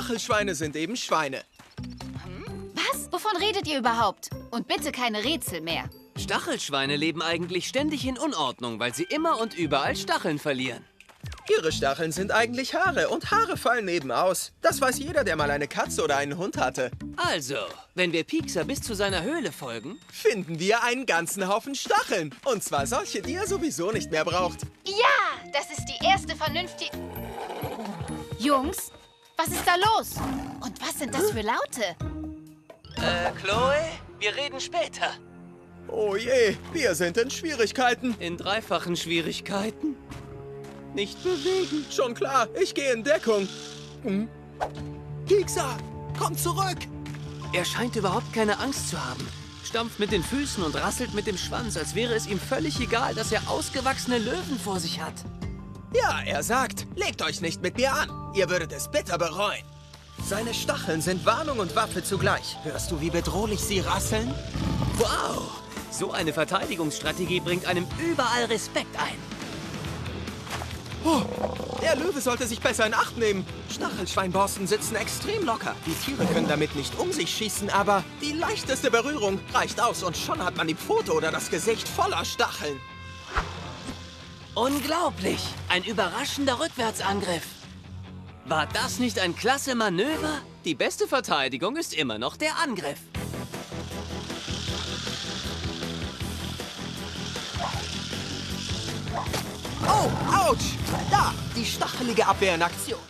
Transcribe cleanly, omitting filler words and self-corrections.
Stachelschweine sind eben Schweine. Was? Wovon redet ihr überhaupt? Und bitte keine Rätsel mehr. Stachelschweine leben eigentlich ständig in Unordnung, weil sie immer und überall Stacheln verlieren. Ihre Stacheln sind eigentlich Haare und Haare fallen eben aus. Das weiß jeder, der mal eine Katze oder einen Hund hatte. Also, wenn wir Piekser bis zu seiner Höhle folgen... Finden wir einen ganzen Haufen Stacheln. Und zwar solche, die er sowieso nicht mehr braucht. Ja, das ist die erste vernünftige... Jungs, was ist da los? Und was sind das für Laute? Chloe, wir reden später. Oh je, wir sind in Schwierigkeiten. In dreifachen Schwierigkeiten? Nicht bewegen. Schon klar, ich gehe in Deckung. Piekser, komm zurück. Er scheint überhaupt keine Angst zu haben. Stampft mit den Füßen und rasselt mit dem Schwanz, als wäre es ihm völlig egal, dass er ausgewachsene Löwen vor sich hat. Ja, er sagt, legt euch nicht mit mir an. Ihr würdet es bitter bereuen. Seine Stacheln sind Warnung und Waffe zugleich. Hörst du, wie bedrohlich sie rasseln? Wow! So eine Verteidigungsstrategie bringt einem überall Respekt ein. Oh, der Löwe sollte sich besser in Acht nehmen. Stachelschweinborsten sitzen extrem locker. Die Tiere können damit nicht um sich schießen, aber die leichteste Berührung reicht aus und schon hat man die Pfote oder das Gesicht voller Stacheln. Unglaublich! Ein überraschender Rückwärtsangriff. War das nicht ein klasse Manöver? Die beste Verteidigung ist immer noch der Angriff. Oh, ouch! Da, die stachelige Abwehr in Aktion.